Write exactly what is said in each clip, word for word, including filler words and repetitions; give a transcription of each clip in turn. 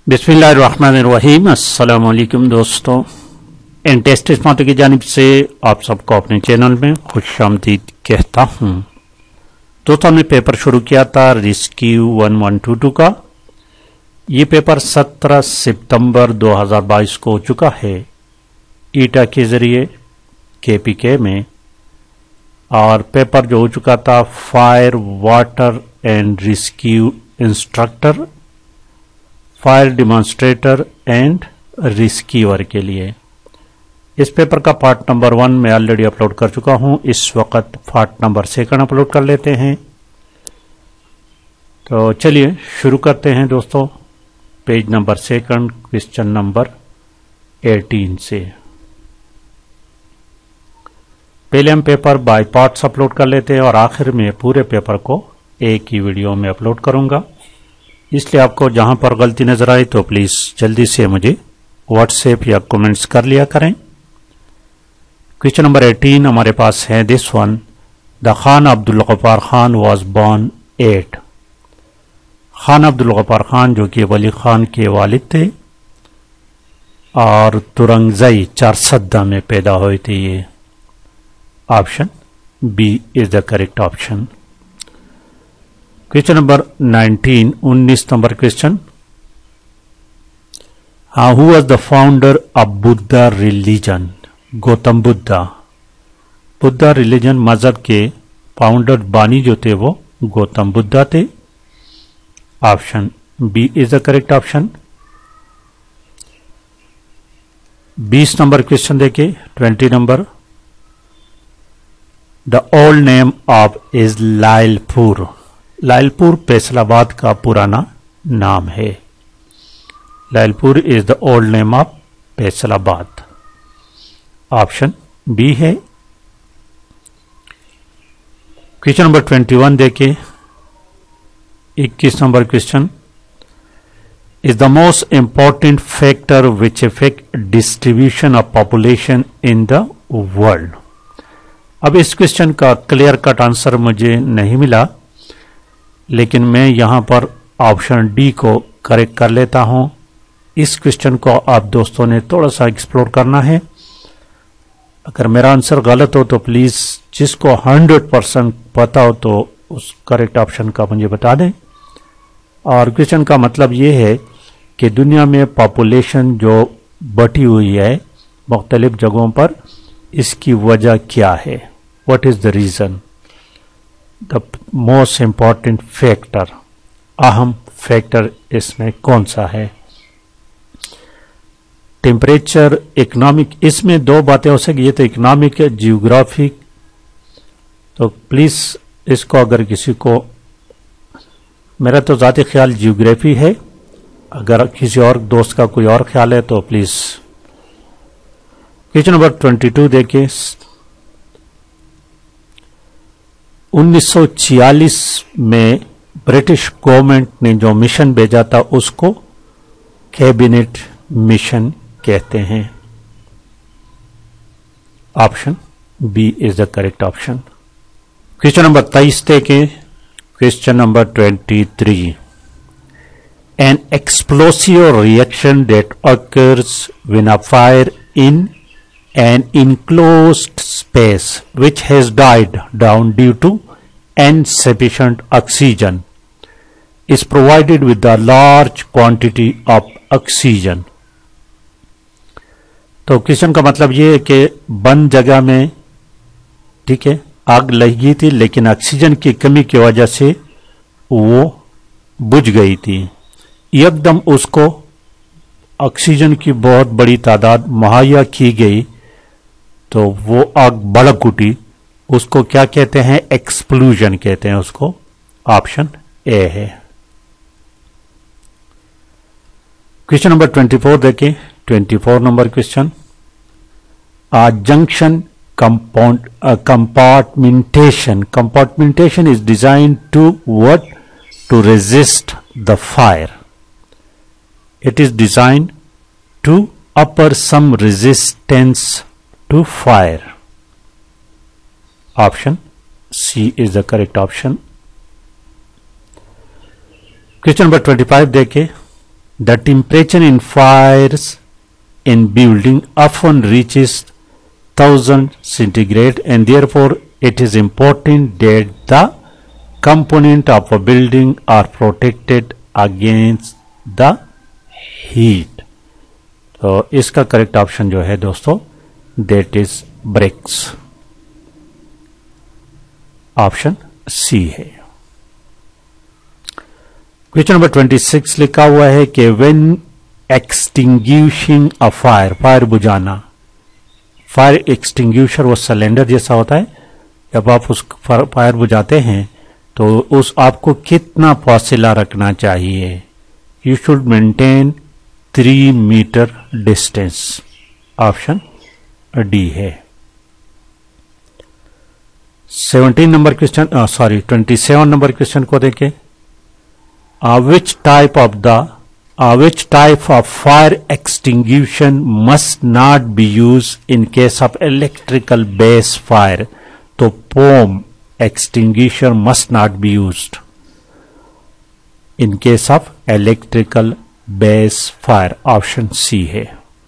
बिस्मिल्लाहिर्रहमानिर्रहीम। अस्सलाम वालेकुम दोस्तों, इन टेस्ट स्मार्ट की जानिब से आप सबको अपने चैनल में खुशामदीद कहता हूँ। दोस्तों, हमने पेपर शुरू किया था rescue one one two two का। ये पेपर सत्रह सितंबर दो हज़ार बाईस को हो चुका है ईटा के जरिए केपीके में, और पेपर जो हो चुका था fire water and rescue instructor, fire demonstrator and rescuer के लिए। इस पेपर का पार्ट नंबर वन मैं ऑलरेडी अपलोड कर चुका हूं। इस वक्त पार्ट नंबर सेकंड अपलोड कर लेते हैं। तो चलिए शुरू करते हैं दोस्तों, page number second, question number अठारह से। पहले हम पेपर बाय पार्ट्स अपलोड कर लेते हैं और आखिर में पूरे पेपर को एक ही वीडियो में अपलोड करूंगा। इसलिए आपको जहां पर गलती नजर आए तो प्लीज जल्दी से मुझे व्हाट्सएप या कमेंट्स कर लिया करें। क्वेश्चन नंबर अठारह हमारे पास है this one, the Khan Abdul Ghaffar Khan was born at. Khan Abdul Ghaffar Khan जो कि वली खान के वालिद थे और तुरंगजई चारसद्दा में पैदा हुए थे। ये option B is the correct option. Question number nineteen, उन्नीस number question, who was the founder of Buddha religion? Gautam Buddha. Buddha religion मजहब के फाउंडर बानी जो थे वो गौतम बुद्धा थे। Option B is the correct option. बीस नंबर क्वेश्चन देखे, twenty number, the old name of is Lyallpur. Lyallpur Faisalabad का पुराना नाम है। Lyallpur is the old name of Faisalabad. Option B है। क्वेश्चन नंबर ट्वेंटी वन देखे, इक्कीस number question, is the most important factor which effect distribution of population in the world. अब इस question का क्लियर कट आंसर मुझे नहीं मिला, लेकिन मैं यहां पर ऑप्शन डी को करेक्ट कर लेता हूं। इस क्वेश्चन को आप दोस्तों ने थोड़ा सा एक्सप्लोर करना है। अगर मेरा आंसर गलत हो तो प्लीज जिसको हंड्रेड परसेंट पता हो तो उस करेक्ट ऑप्शन का मुझे बता दें। और क्वेश्चन का मतलब ये है कि दुनिया में पॉपुलेशन जो बढ़ी हुई है मुख्तलिफ जगहों पर, इसकी वजह क्या है? What is the reason? The most important factor, अहम फैक्टर इसमें कौन सा है? टेम्परेचर, इकोनॉमिक, इसमें दो बातें हो सकती, ये तो इकोनॉमिक, जियोग्राफिक। तो प्लीज इसको अगर किसी को, मेरा तो ज़ाती ख्याल जियोग्राफी है, अगर किसी और दोस्त का कोई और ख्याल है तो please. Question number twenty two देखिए, उन्नीस सौ छियालीस में ब्रिटिश गवर्नमेंट ने जो मिशन भेजा था उसको कैबिनेट मिशन कहते हैं। Option B is the correct option. Question number तेईस देखें, question number twenty three, an explosive reaction that occurs when a fire in an enclosed space which has died down due to insufficient oxygen is provided with a large quantity of oxygen। तो question का मतलब ये है कि बंद जगह में, ठीक है, आग लगी थी लेकिन ऑक्सीजन की कमी की वजह से वो बुझ गई थी। एकदम उसको ऑक्सीजन की बहुत बड़ी तादाद मुहैया की गई तो वो आग भड़क उठी, उसको क्या कहते हैं? एक्सप्लोजन कहते हैं उसको। ऑप्शन ए है। क्वेश्चन नंबर ट्वेंटी फोर देखें, twenty four number question, a junction compound compartmentation compartmentation is design to what? To resist the fire. It is design to offer some resistance to fire. Option C is the correct option. Question number पच्चीस देखे, The temperature in fires in building often reaches one thousand centigrade, and therefore it is important that the component of a building are protected against the heat. तो इसका correct option जो है दोस्तों that is bricks. Option C है. Question number छब्बीस लिखा हुआ है कि when extinguishing a fire, fire बुझाना, फायर एक्सटिंग्यूशर वो सिलेंडर जैसा होता है. जब आप उस फायर बुझाते हैं तो उस आपको कितना फासिला रखना चाहिए? You should maintain three metre distance. Option D है. Seventeen number question sorry twenty seven number question को देखें. Which type of the which type of fire extinguisher must not be use in case of electrical base fire. तो foam extinguisher must not be used in case of electrical base fire. Option C है.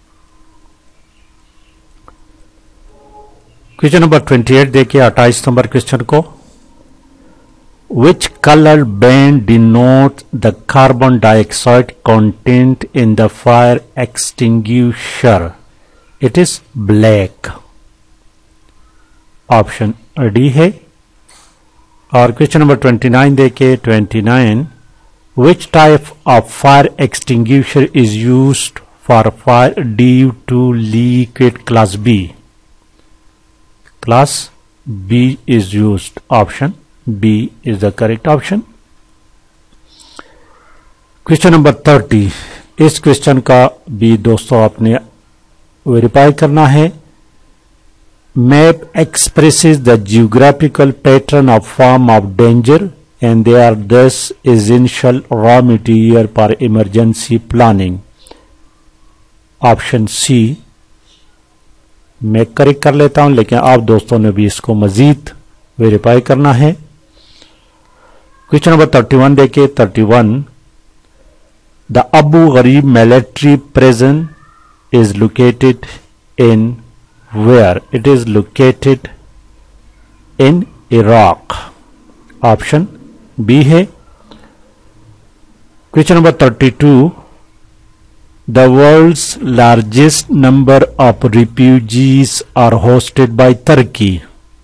Question number अट्ठाईस देखिए अट्ठाईस number question को. Which colored band denotes the carbon dioxide content in the fire extinguisher? It is black. Option D है. और question number उनतीस देखिए उनतीस. Which type of fire extinguisher is used for fire due to liquid class B? Class B is used. Option B is the correct option. Question number तीस. इस question का भी दोस्तों आपने वेरीफाई करना है. Map expresses the geographical pattern of form of danger and they are thus essential raw material for emergency planning. Option C मैं correct कर लेता हूं, लेकिन आप दोस्तों ने भी इसको मजीद वेरीफाई करना है. क्वेश्चन नंबर इकतीस देखिए. इकतीस. The Abu Ghraib military prison is located in where? It is located in Iraq. Option B है. Question number thirty-two. The world's largest number of refugees are hosted by Turkey.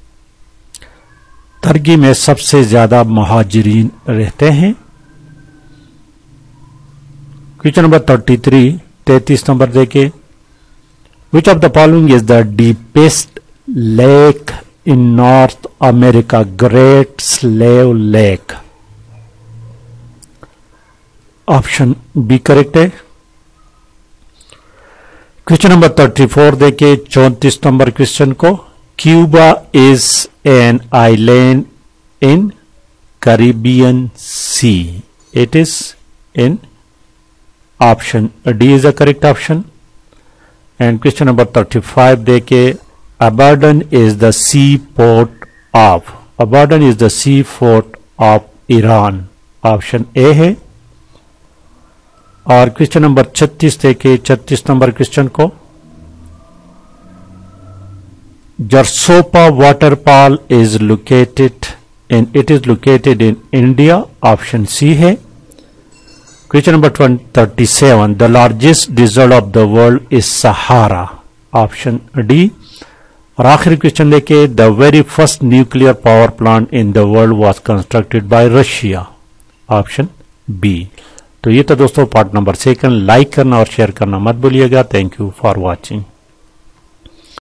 तुर्की में सबसे ज्यादा मुहाजिरीन रहते हैं. Question number तैंतीस. तैंतीस number देखिए. Which of the following is the deepest lake in North America? Great Slave Lake. Option B correct है. Question number चौंतीस देखिए. चौंतीस नंबर क्वेश्चन को. Cuba is an island in Caribbean Sea. It is in option D is the correct option. And question number thirty-five देखिए. Abadan is the seaport of Abadan is the seaport of Iran. Option A है. और question number छत्तीस देखिए. छत्तीस number question को. Jarsopa waterfall is located in it is located in India. Option C है. Question number thirty-seven. The largest desert of the world is Sahara. Option D. और आखिरी question देखिए. The very first nuclear power plant in the world was constructed by Russia. Option B. तो ये तो दोस्तों part number second. Like करना और share करना मत भूलिएगा. Thank you for watching.